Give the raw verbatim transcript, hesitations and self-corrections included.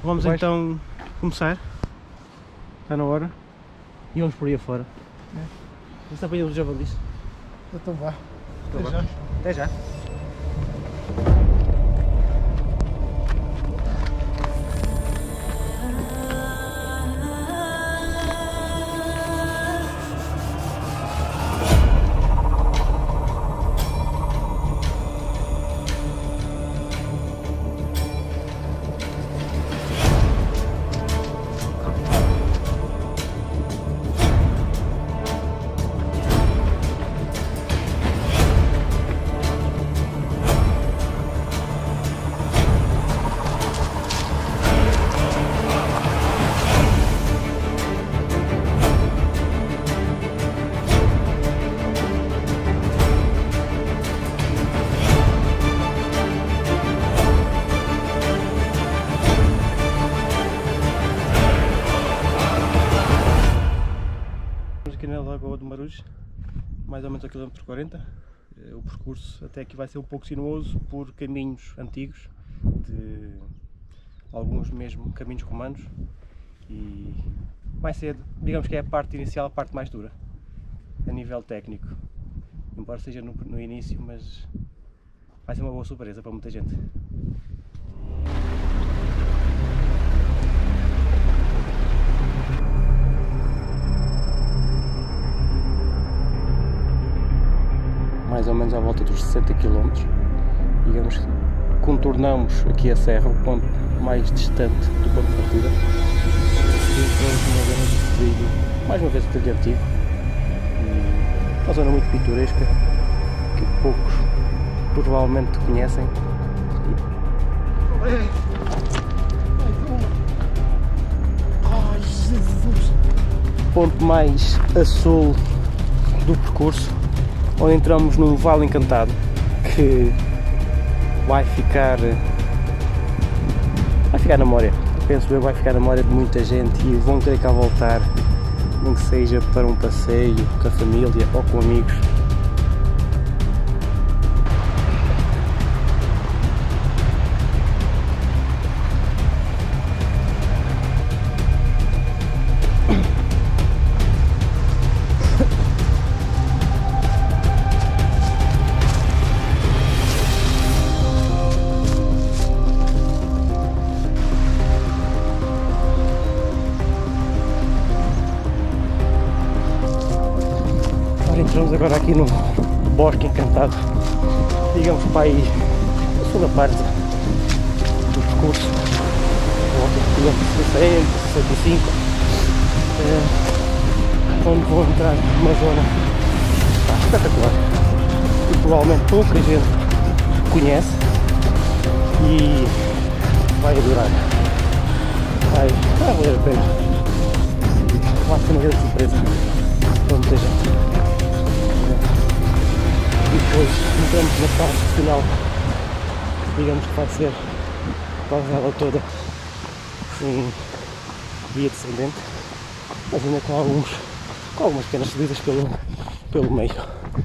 Vamos Vais? então começar. Está na hora? E vamos por aí afora. É. Está para ir os javalis. Então vá. Então Até vá. já. Até já. Aqui na Lagoa do Marujo, mais ou menos a quilômetro quarenta. O percurso até aqui vai ser um pouco sinuoso por caminhos antigos, de alguns mesmo caminhos romanos, e vai ser, digamos que é a parte inicial, a parte mais dura, a nível técnico, embora seja no, no início, mas vai ser uma boa surpresa para muita gente. Mais ou menos à volta dos sessenta quilômetros, digamos que contornamos aqui a serra, o ponto mais distante do ponto de partida, e entramos numa zona de trilho, mais uma vez o trilho antigo, e uma zona muito pitoresca, que poucos provavelmente conhecem. Ai, Jesus! Ponto mais a sul do percurso, onde entramos num vale encantado que vai ficar vai ficar na memória, penso eu, vai ficar na memória de muita gente, e vão ter cá voltar, nem que seja para um passeio com a família ou com amigos. Entramos agora aqui no bosque encantado, digamos para aí a segunda parte do percurso, volta de quilômetro sessenta, sessenta e cinco, é, onde vou entrar numa zona pá, espetacular, que provavelmente pouca gente conhece e vai adorar, vai, vai valer a pena, vai ser uma grande surpresa para muita gente. E depois entramos na parte final, digamos que vai ser quase ela toda em via descendente, mas ainda com, alguns, com algumas pequenas subidas pelo, pelo meio.